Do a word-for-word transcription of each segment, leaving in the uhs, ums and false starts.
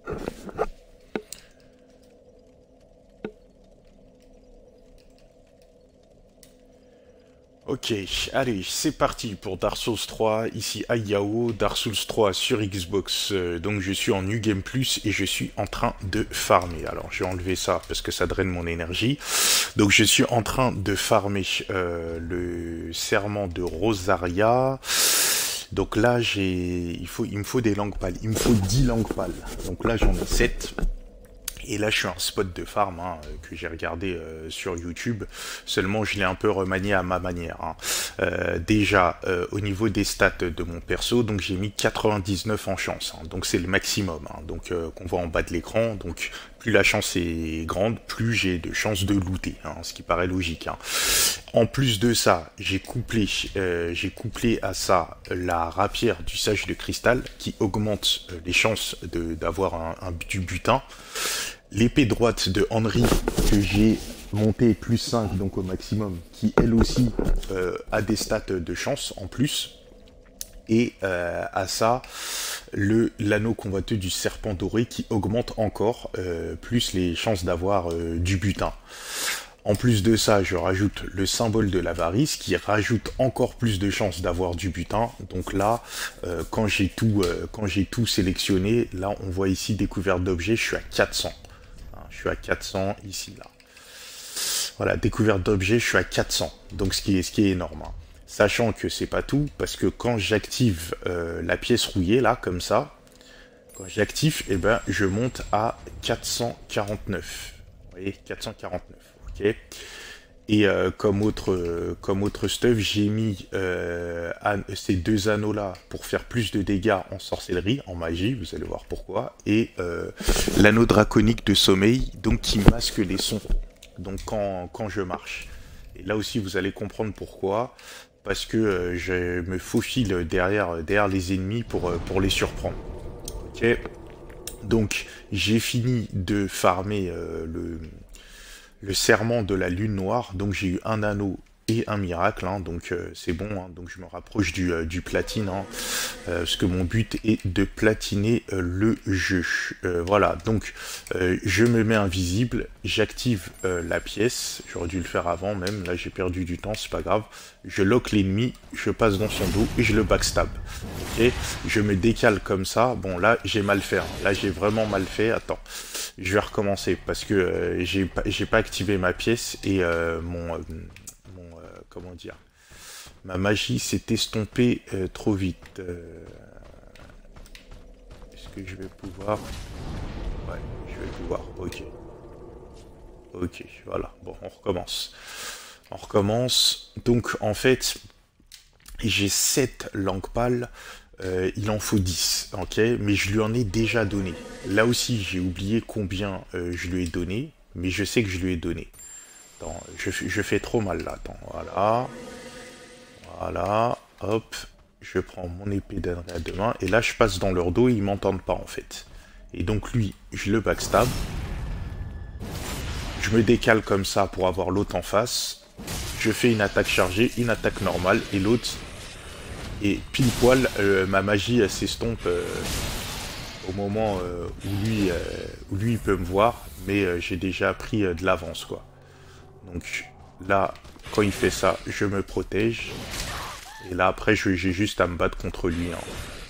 Ok, allez, c'est parti pour Dark Souls trois, ici Ayao, Dark Souls trois sur Xbox, euh, donc je suis en New Game Plus et je suis en train de farmer. Alors je vais enlever ça parce que ça draine mon énergie. Donc je suis en train de farmer euh, le serment de Rosaria. Donc là j'ai, il faut, il me faut des langues pâles, il me faut dix langues pâles. Donc là j'en ai sept. Et là, je suis un spot de farm hein, que j'ai regardé euh, sur YouTube. Seulement, je l'ai un peu remanié à ma manière. Hein. Euh, déjà, euh, au niveau des stats de mon perso, donc j'ai mis quatre-vingt-dix-neuf en chance. Hein, donc c'est le maximum. Hein, donc euh, qu'on voit en bas de l'écran. Donc plus la chance est grande, plus j'ai de chances de looter. Hein, ce qui paraît logique. Hein. En plus de ça, j'ai couplé, euh, j'ai couplé à ça la rapière du sage de cristal qui augmente euh, les chances d'avoir un, un, du butin. L'épée droite de Henry que j'ai montée plus cinq, donc au maximum, qui elle aussi euh, a des stats de chance en plus. Et euh, à ça, le l'anneau convoiteux du serpent doré qui augmente encore euh, plus les chances d'avoir euh, du butin. En plus de ça, je rajoute le symbole de l'avarice qui rajoute encore plus de chances d'avoir du butin. Donc là, euh, quand j'ai tout, euh, quand j'ai tout sélectionné, là on voit ici découverte d'objets, je suis à quatre cents. Je suis à quatre cents ici, là. Voilà, découverte d'objets, je suis à quatre cents. Donc ce qui est, ce qui est énorme. Hein. Sachant que c'est pas tout, parce que quand j'active euh, la pièce rouillée, là, comme ça, quand j'active, eh ben, je monte à quatre cent quarante-neuf. Vous voyez, quatre cent quarante-neuf, ok. Et euh, comme autre euh, comme autre stuff, j'ai mis euh, ces deux anneaux-là pour faire plus de dégâts en sorcellerie, en magie, vous allez voir pourquoi. Et euh, l'anneau draconique de sommeil, donc qui masque les sons, donc quand, quand je marche. Et là aussi, vous allez comprendre pourquoi. Parce que euh, je me faufile derrière, derrière les ennemis pour, euh, pour les surprendre. Ok. Donc, j'ai fini de farmer euh, le... le serment de la lune noire, donc j'ai eu un anneau et un miracle, hein, donc euh, c'est bon, hein, donc je me rapproche du, euh, du platine, hein, euh, parce que mon but est de platiner euh, le jeu. Euh, voilà, donc euh, je me mets invisible, j'active euh, la pièce, j'aurais dû le faire avant même, là j'ai perdu du temps, c'est pas grave, je lock l'ennemi, je passe dans son dos et je le backstab. Ok, je me décale comme ça, bon là j'ai mal fait, hein. Là j'ai vraiment mal fait, attends. Je vais recommencer parce que euh, j'ai pas, j'ai pas activé ma pièce et euh, mon, euh, mon euh, comment dire, ma magie s'est estompée euh, trop vite. Euh, Est-ce que je vais pouvoir? Ouais, je vais pouvoir. Ok. Ok, voilà. Bon, on recommence. On recommence. Donc, en fait, j'ai sept langues pâles. Euh, il en faut dix, ok, mais je lui en ai déjà donné. Là aussi, j'ai oublié combien euh, je lui ai donné, mais je sais que je lui ai donné. Attends, je, je fais trop mal là, attends, voilà. Voilà, hop, je prends mon épée d'Henry à deux mains, et là je passe dans leur dos et ils m'entendent pas en fait. Et donc lui, je le backstab. Je me décale comme ça pour avoir l'autre en face. Je fais une attaque chargée, une attaque normale, et l'autre... Et pile poil, euh, ma magie s'estompe euh, au moment euh, où, lui, euh, où lui il peut me voir, mais euh, j'ai déjà pris euh, de l'avance quoi. Donc là, quand il fait ça, je me protège. Et là après, j'ai juste à me battre contre lui. Hein.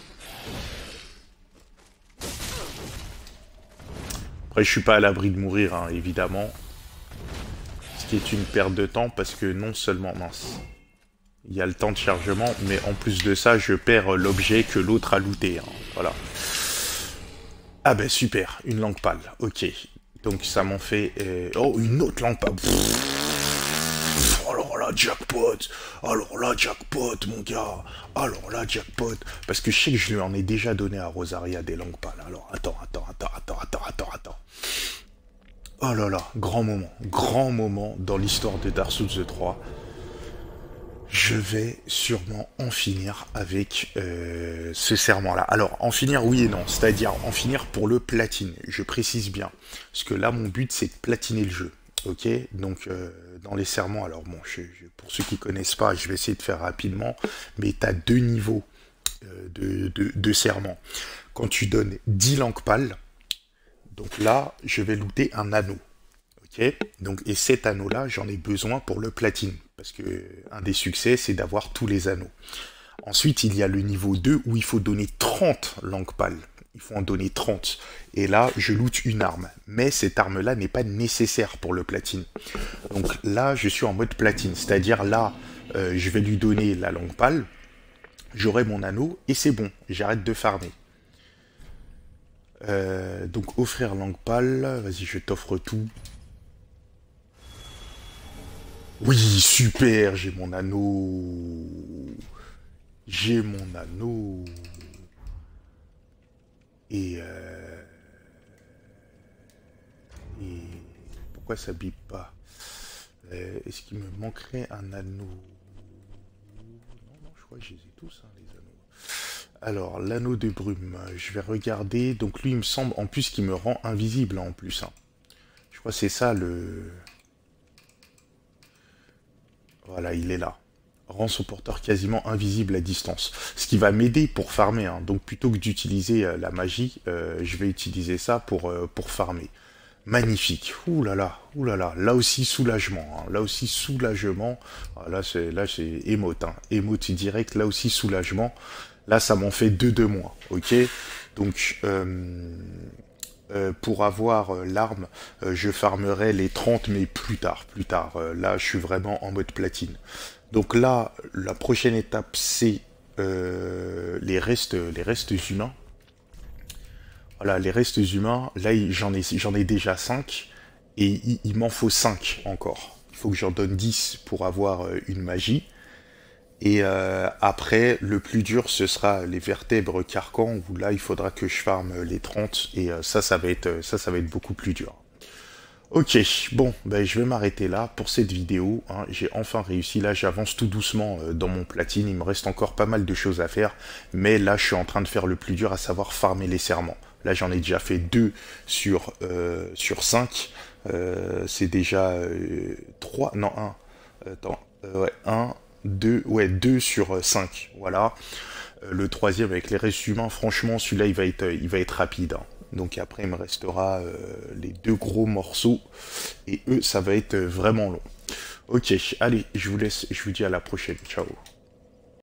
Après, je suis pas à l'abri de mourir, hein, évidemment. Ce qui est une perte de temps parce que non seulement mince. Il y a le temps de chargement, mais en plus de ça, je perds l'objet que l'autre a looté. Hein. Voilà. Ah ben super, une langue pâle. Ok. Donc ça m'en fait... Euh... Oh, une autre langue pâle. Pff, alors là, jackpot. Alors là, jackpot, mon gars. Alors là, jackpot. Parce que je sais que je lui en ai déjà donné à Rosaria des langues pâles. Alors, attends, attends, attends, attends, attends, attends, attends. Oh là là, grand moment. Grand moment dans l'histoire de Dark Souls trois. Je vais sûrement en finir avec euh, ce serment-là. Alors, en finir, oui et non. C'est-à-dire en finir pour le platine. Je précise bien. Parce que là, mon but, c'est de platiner le jeu. Ok? Donc, euh, dans les serments, alors bon, je, je, pour ceux qui connaissent pas, je vais essayer de faire rapidement. Mais tu as deux niveaux euh, de, de, de serment. Quand tu donnes dix langues pâles, Donc là, je vais looter un anneau. Ok. Donc, et cet anneau-là, j'en ai besoin pour le platine. Parce que un des succès, c'est d'avoir tous les anneaux. Ensuite, il y a le niveau deux où il faut donner trente langues pâles. Il faut en donner trente. Et là, je loot une arme. Mais cette arme-là n'est pas nécessaire pour le platine. Donc là, je suis en mode platine. C'est-à-dire là, euh, je vais lui donner la langue pâle. J'aurai mon anneau et c'est bon. J'arrête de farmer. Euh, donc offrir langue pâle. Vas-y, je t'offre tout. Oui, super, j'ai mon anneau. J'ai mon anneau. Et, euh... Et pourquoi ça bip pas? euh, Est-ce qu'il me manquerait un anneau? Non, non, je crois que je les ai tous, hein, les anneaux. Alors, l'anneau de brume, je vais regarder. Donc lui, il me semble en plus qu'il me rend invisible, hein, en plus. Hein. Je crois que c'est ça le... Voilà, il est là. Rend son porteur quasiment invisible à distance. Ce qui va m'aider pour farmer. Hein. Donc plutôt que d'utiliser euh, la magie, euh, je vais utiliser ça pour, euh, pour farmer. Magnifique. Ouh là là, ouh là là. Là aussi soulagement. Hein. Là aussi soulagement. Ah, là c'est là c'est émote. Hein. Émote direct. Là aussi soulagement. Là ça m'en fait deux de moins. Ok. Donc euh, euh, pour avoir euh, l'arme, euh, je farmerai les trente mais plus tard. Plus tard. Euh, là je suis vraiment en mode platine. Donc là, la prochaine étape, c'est euh, les restes, les restes humains. Voilà, les restes humains, là, j'en ai, j'en ai déjà cinq, et il, il m'en faut cinq encore. Il faut que j'en donne dix pour avoir une magie. Et euh, après, le plus dur, ce sera les vertèbres carcans, où là, il faudra que je farme les trente, et euh, ça, ça va être, ça, ça va être beaucoup plus dur. Ok, bon, ben, je vais m'arrêter là pour cette vidéo. Hein. J'ai enfin réussi. Là, j'avance tout doucement euh, dans mon platine. Il me reste encore pas mal de choses à faire. Mais là, je suis en train de faire le plus dur, à savoir farmer les serments. Là, j'en ai déjà fait deux sur, euh, sur cinq. Euh, C'est déjà euh, trois. Non, un. Attends. Euh, ouais, un, deux. Ouais, deux sur cinq. Voilà. Euh, le troisième avec les restes humains, franchement, celui-là, il va être, il va être rapide. Hein. Donc après, il me restera euh, les deux gros morceaux. Et eux, ça va être vraiment long. Ok, allez, je vous laisse. Je vous dis à la prochaine. Ciao.